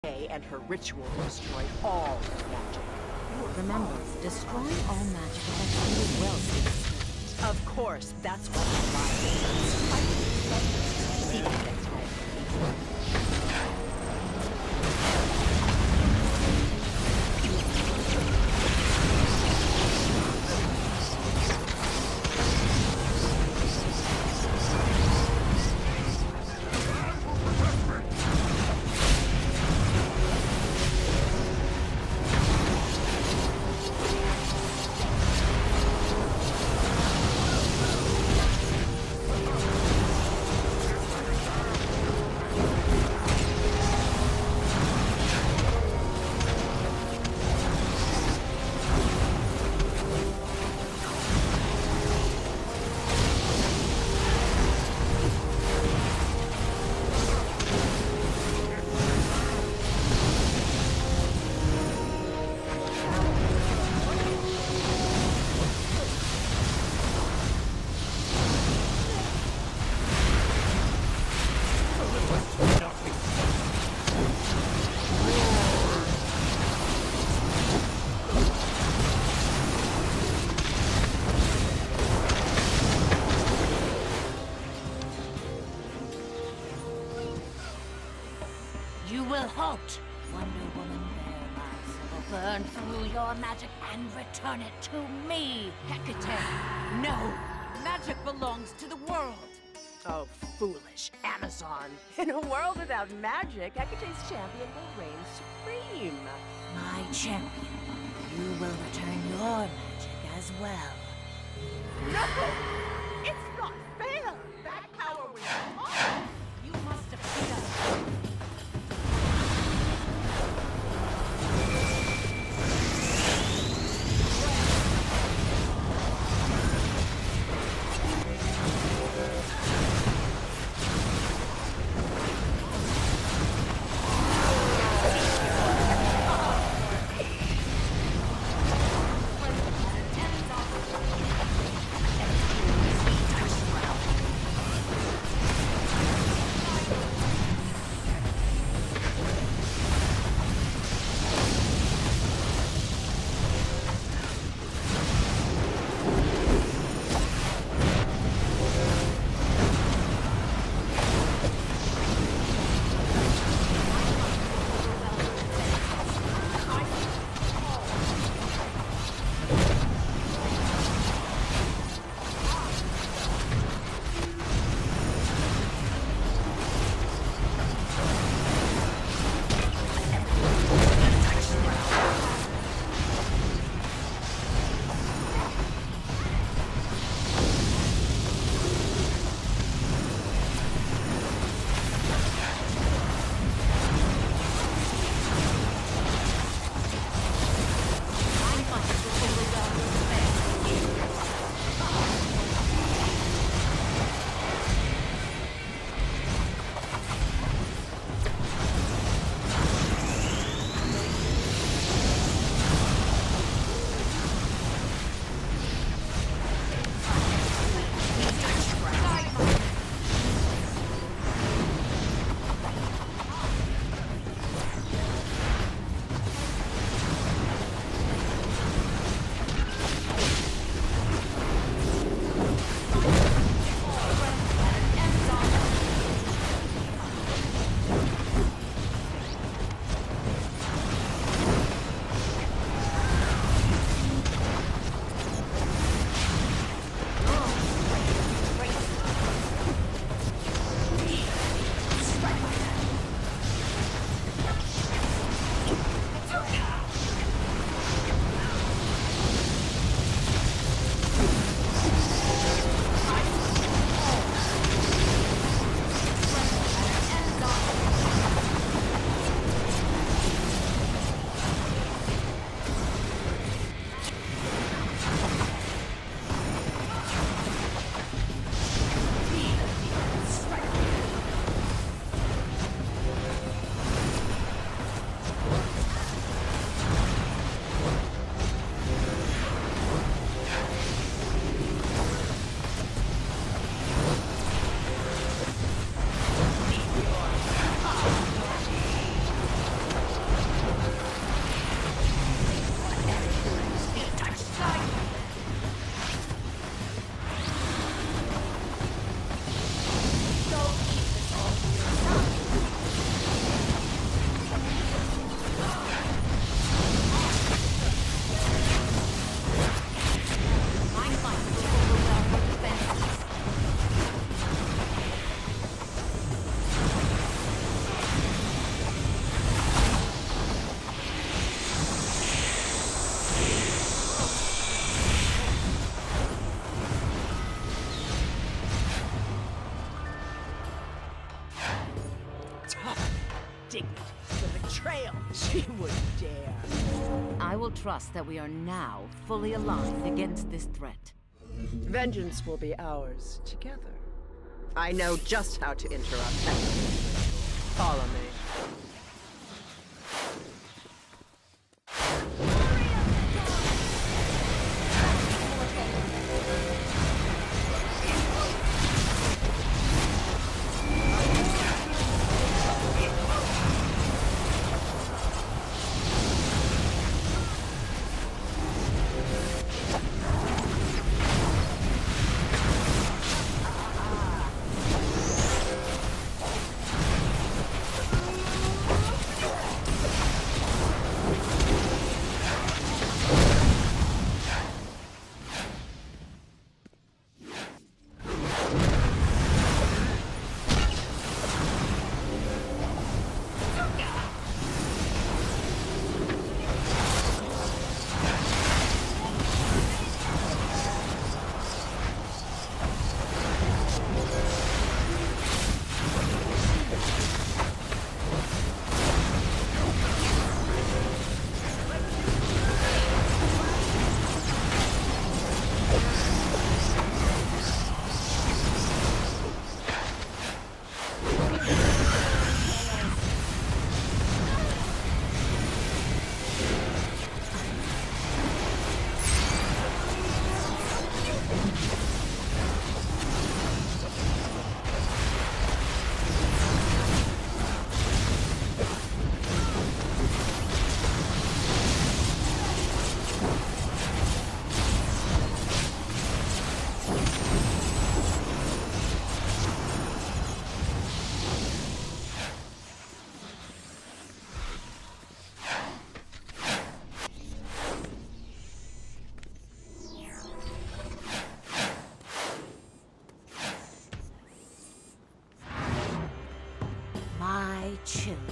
And her ritual destroyed all magic. Remember, destroying all magic eventually will see the spirit. Of course, that's what You will halt! Wonder Woman Bear Mask will burn through your magic and return it to me! Hecate! No! Magic belongs to the world! Oh, foolish Amazon. In a world without magic, Hecate's champion will reign supreme. My champion, you will return your magic as well. No! It's not fair! That power was mine! You must defeat us! betrayal she would dare. I will trust that we are now fully aligned against this threat. Vengeance will be ours together. I know just how to interrupt Hecate. Follow me. My children,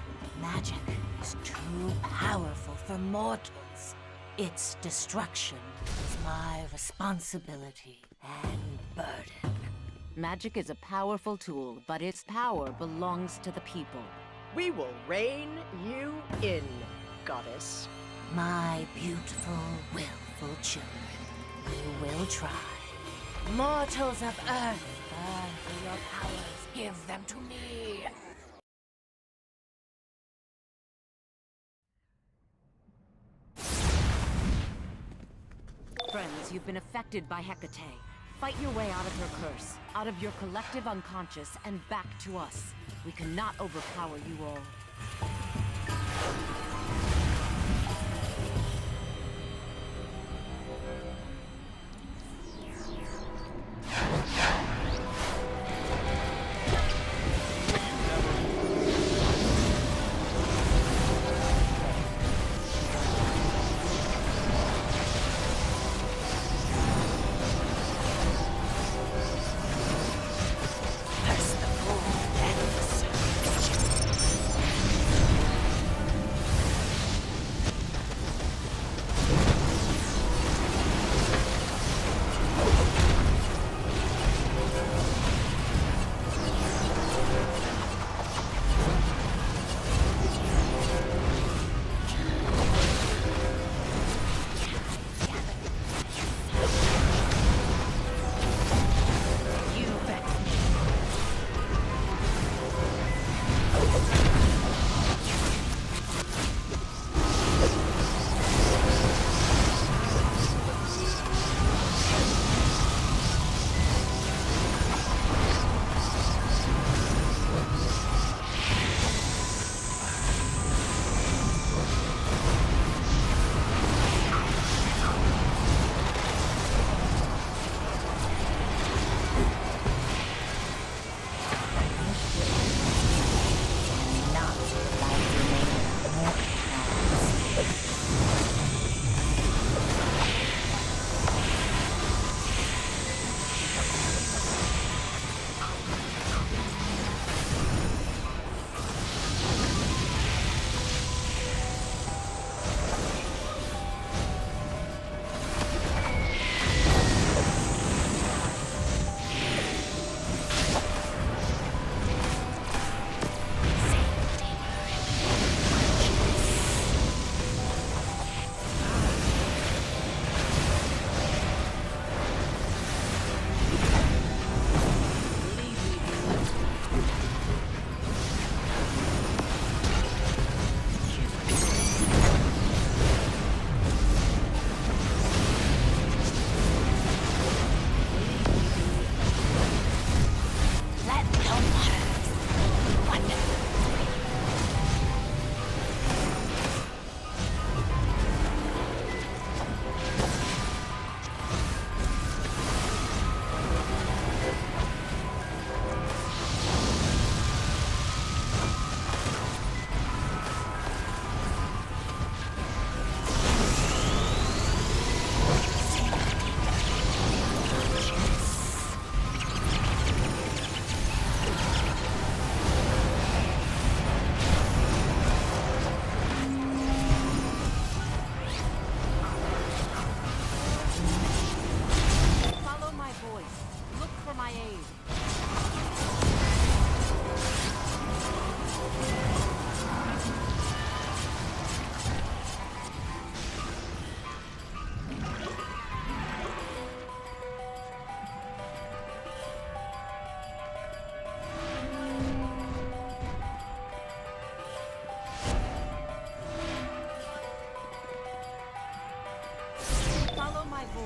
magic is too powerful for mortals. Its destruction is my responsibility and burden. Magic is a powerful tool, but its power belongs to the people. We will rein you in, goddess. My beautiful, willful children, you will try. Mortals of Earth, burn for your powers. Give them to me. Friends, you've been affected by Hecate. Fight your way out of her curse, out of your collective unconscious, and back to us. We cannot overpower you all.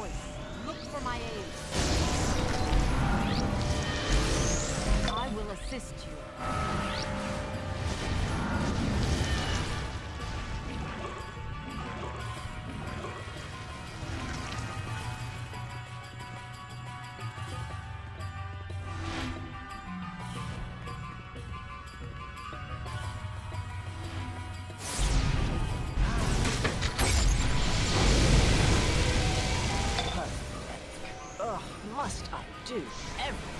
voice. Look for my aid. I will assist you. Ugh, must I do everything?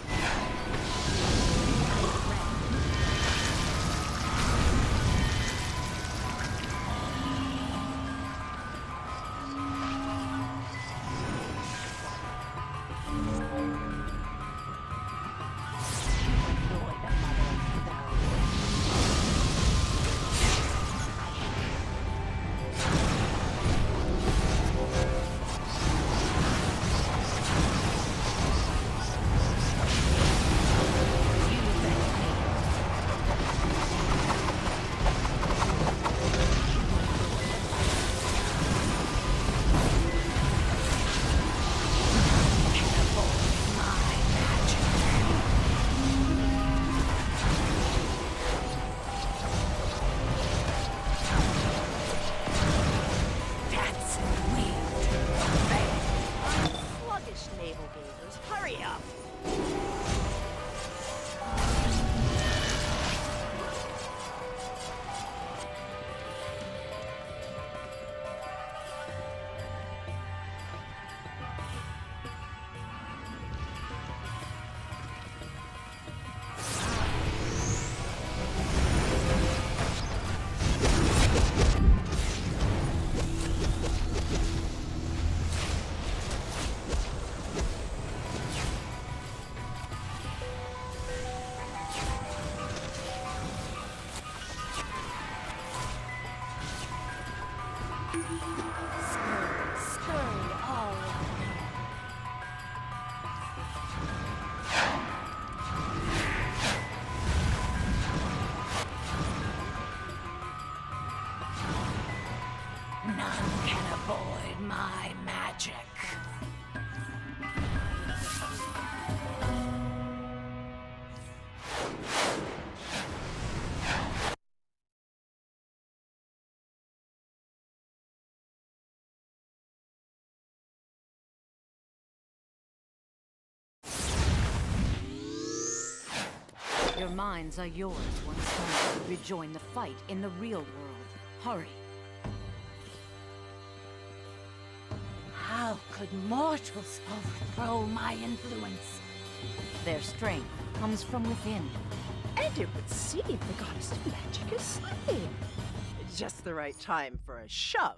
Navel gazers, hurry up! Scurry all around me. None can avoid my magic. Your minds are yours once more to rejoin the fight in the real world. Hurry. How could mortals overthrow my influence? Their strength comes from within. And it would seem the goddess of magic is slain. Just the right time for a shove.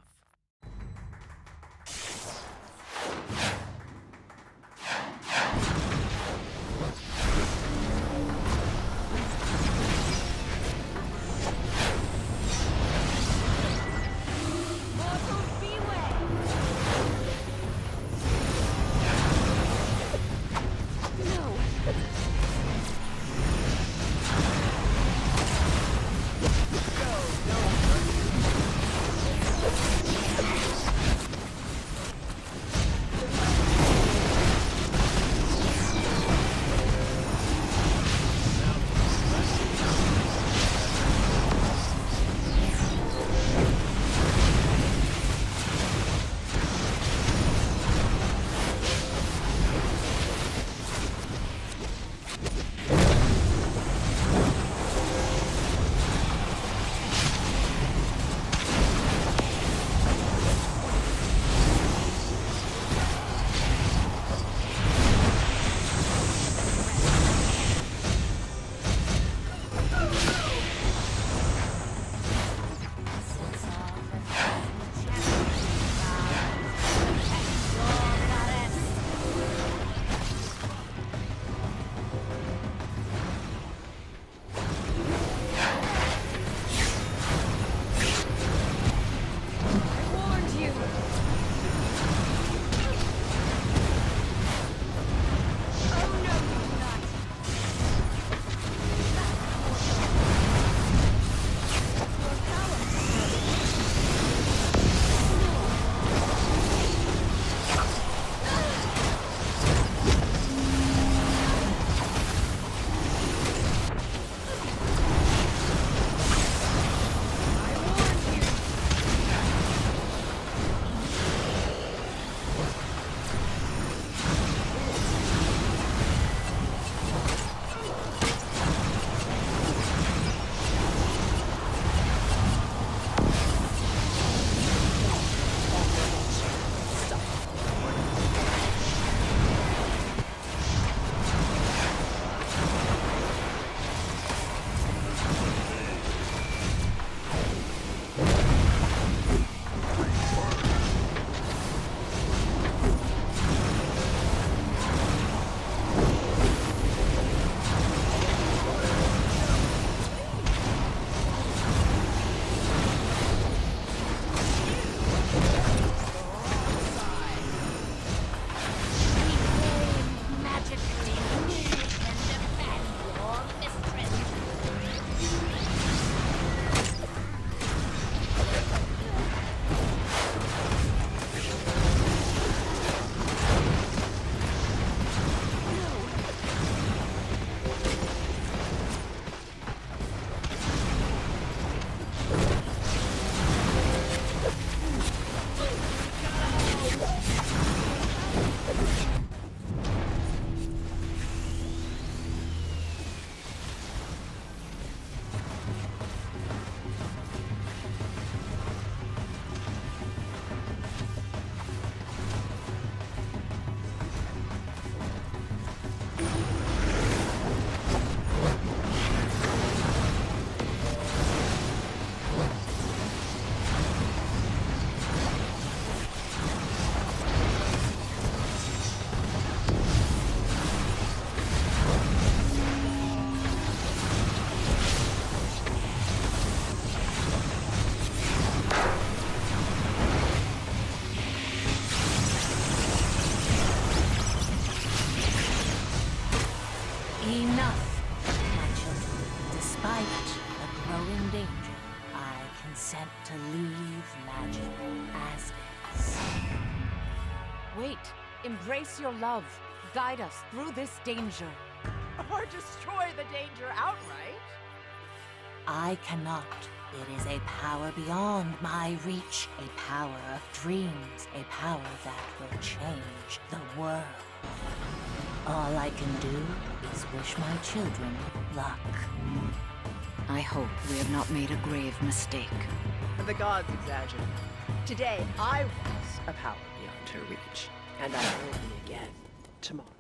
sent to leave magic as is. Wait. Embrace your love. Guide us through this danger. Or destroy the danger outright. I cannot. It is a power beyond my reach. A power of dreams. A power that will change the world. All I can do is wish my children luck. I hope we have not made a grave mistake. The gods exaggerate. Today, I was a power beyond her reach. And I will be again tomorrow.